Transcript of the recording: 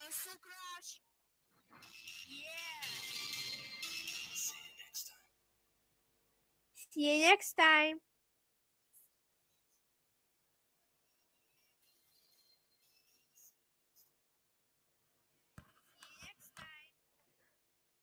It's a crush. Yeah. See you next time.